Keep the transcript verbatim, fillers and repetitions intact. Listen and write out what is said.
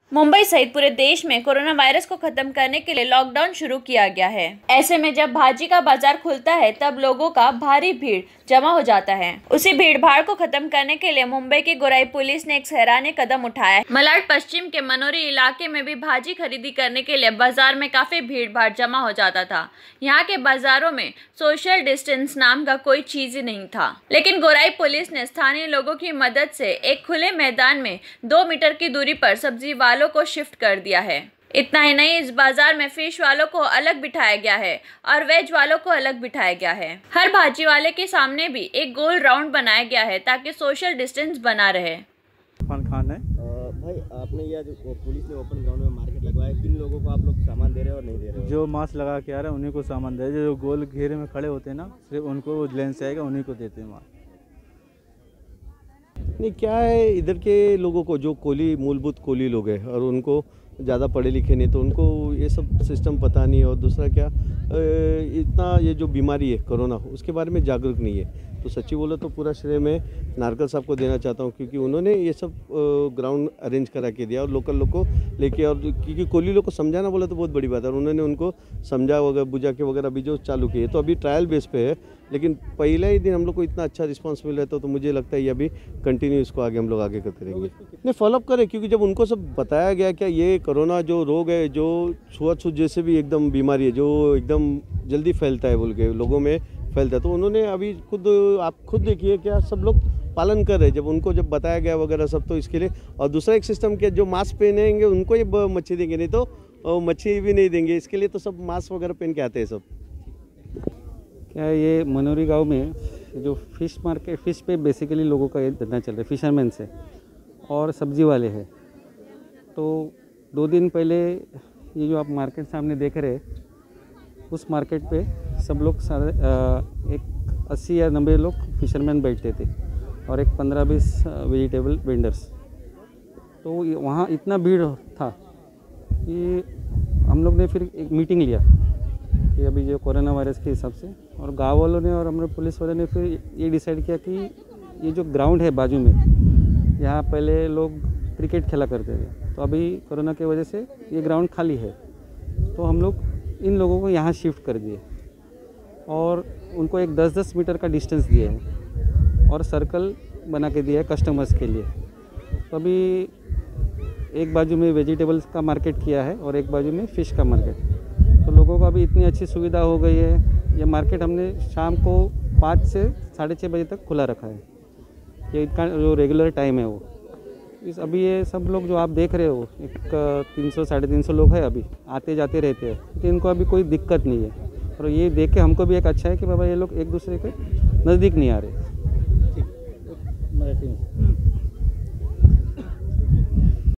मुंबई सहित पूरे देश में कोरोना वायरस को खत्म करने के लिए लॉकडाउन शुरू किया गया है। ऐसे में जब भाजी का बाजार खुलता है तब लोगों का भारी भीड़ जमा हो जाता है। उसी भीड़ भाड़ को खत्म करने के लिए मुंबई की गोराई पुलिस ने एक सराहनीय कदम उठाया है। मलाड पश्चिम के मनोरी इलाके में भी भाजी खरीदी करने के लिए बाजार में काफी भीड़ भाड़ जमा हो जाता था। यहाँ के बाजारों में सोशल डिस्टेंस नाम का कोई चीज ही नहीं था, लेकिन गोराई पुलिस ने स्थानीय लोगों की मदद से एक खुले मैदान में दो मीटर की दूरी पर सब्जी वालों को शिफ्ट कर दिया है। इतना ही नहीं, इस बाजार में फिश वालों को अलग बिठाया गया है और वेज वालों को अलग बिठाया गया है। हर भाजी वाले के सामने भी एक गोल राउंड बनाया गया है ताकि सोशल डिस्टेंस बना रहे। इरफान खान है। भाई, आपने यह जो पुलिस ने ओपन ग्राउंड में मार्केट लगवाया, किन लोगों को आप लोग सामान दे रहे हो और नहीं दे रहे हो? जो मास्क लगा के आ रहे हैं उन्हीं को सामान दे रहे हैं। जो गोल घेरे में खड़े होते हैं ना, सिर्फ उनको लेन से आएगा, उन्हीं को देते हैं मास्क। नहीं, क्या है, इधर के लोगों को जो कोली मूलभूत कोली लोग हैं और उनको ज़्यादा पढ़े लिखे नहीं, तो उनको ये सब सिस्टम पता नहीं है। और दूसरा क्या, इतना ये जो बीमारी है कोरोना, उसके बारे में जागरूक नहीं है। तो सच्ची बोलो तो पूरा श्रेय मैं नारकल साहब को देना चाहता हूँ, क्योंकि उन्होंने ये सब ग्राउंड अरेंज करा के दिया और लोकल लोग को लेके, और क्योंकि कोली लोग को समझाना बोला तो बहुत बड़ी बात है, और उन्होंने उनको समझा वगैरह बुझा के वगैरह भी जो चालू किए। तो अभी ट्रायल बेस पे है, लेकिन पहले ही दिन हम लोग को इतना अच्छा रिस्पांस मिल रहा था, तो मुझे लगता है ये अभी कंटिन्यू इसको आगे हम लोग आगे करते रहेंगे। नहीं, फॉलोअप करें, क्योंकि जब उनको सब बताया गया क्या ये कोरोना जो रोग है, जो छुआछूत जैसे भी एकदम बीमारी है, जो एकदम जल्दी फैलता है बोल के लोगों में फैलता है, तो उन्होंने अभी खुद, आप खुद देखिए क्या सब लोग पालन कर रहे हैं। जब उनको जब बताया गया वगैरह सब, तो इसके लिए। और दूसरा एक सिस्टम के जो मास्क पहनेंगे उनको ये मच्छी देंगे, नहीं तो मच्छी भी नहीं देंगे। इसके लिए तो सब मास्क वगैरह पहन के आते हैं सब। क्या ये मनोरी गांव में जो फ़िश मार्केट, फ़िश पे बेसिकली लोगों का ये धंधा चल रहा है, फिशरमैन से और सब्जी वाले हैं। तो दो दिन पहले ये जो आप मार्केट सामने देख रहे हैं, उस मार्केट पे सब लोग सारे एक अस्सी या नब्बे लोग फिशरमैन बैठते थे और एक पंद्रह बीस वेजिटेबल वेंडर्स। तो वहाँ इतना भीड़ था कि हम लोग ने फिर एक मीटिंग लिया कि अभी जो कोरोना वायरस के हिसाब से, और गांव वालों ने और हमारे पुलिस वालों ने फिर ये डिसाइड किया कि ये जो ग्राउंड है बाजू में, यहाँ पहले लोग क्रिकेट खेला करते थे, तो अभी कोरोना की वजह से ये ग्राउंड खाली है। तो हम लोग इन लोगों को यहाँ शिफ्ट कर दिए और उनको एक दस दस मीटर का डिस्टेंस दिए हैं और सर्कल बना के दिया है कस्टमर्स के लिए। तो अभी एक बाजू में वेजिटेबल्स का मार्केट किया है और एक बाजू में फ़िश का मार्केट। तो लोगों को अभी इतनी अच्छी सुविधा हो गई है। ये मार्केट हमने शाम को पाँच से साढ़े छः बजे तक खुला रखा है। ये इनका जो रेगुलर टाइम है वो इस अभी ये सब लोग जो आप देख रहे हो, एक तीन सौ साढ़े तीन सौ लोग हैं, अभी आते जाते रहते हैं, तो इनको अभी कोई दिक्कत नहीं है। और ये देख के हमको भी एक अच्छा है कि बाबा ये लोग एक दूसरे के नज़दीक नहीं आ रहे।